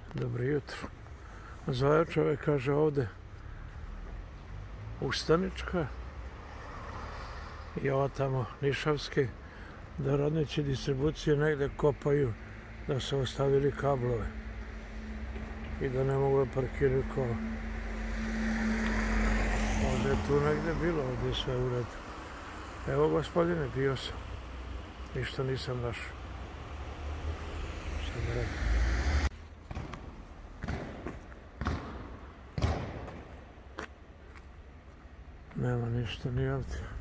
Dobro jutro. Zvao čovjek, kaže ovdje Ustanička i ova tamo Nišavski, da radnici distribucije negdje kopaju da su ostavili kablove i da ne mogu da parkiraju kola. Ovdje je tu negdje bilo, ovdje je sve u redu. Evo gospodine, bio sam. Ništa nisam našao. Šta da radim? Nema ništa ni ovdje.